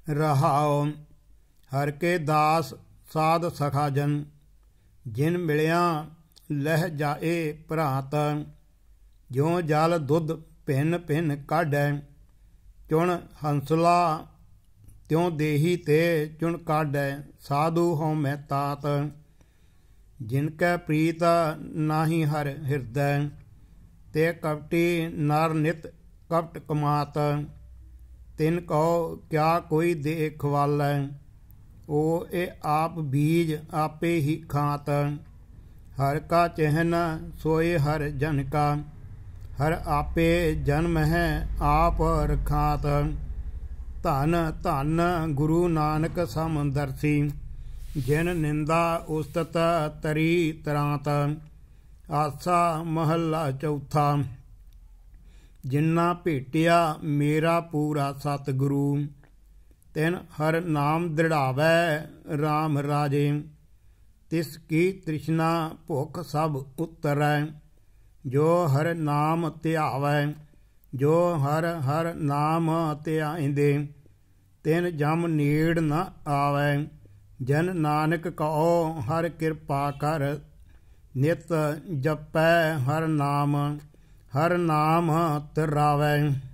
रहाओ। हर के दास साध सखा जन, जिन मिलिया लह जाए भरात। ज्यों जल दुध भिन्न भिन्न काढै, चुन हंसला त्यों देही ते चुन काढै। साधु होमै तात, जिनकै प्रीत नाहि हर हिरदै। ते कपटी नर नित कपट कमात, तिन कहो क्या कोई दे खवालै। ओ ए आप बीज आपे ही खात, हर का चिहन सोए हर जन का। हर आपे जन्म है आप रखात, धन धन गुरु नानक समदर्शी। जिन निंदा उस्तत तरी तरांत। आसा महला चौथा, जिन्ना भेटिया मेरा पूरा सतगुरु। तिन हर नाम दृढ़ावै राम राजे। तिस की तृष्णा भुख सब उतरै, जो हर नाम ध्यावै। जो हर हर नाम ध्याइंदे, तिन जम नेड़ न आवै। जन नानक कहो हर कृपा कर, नित जपै हर नाम तरावै।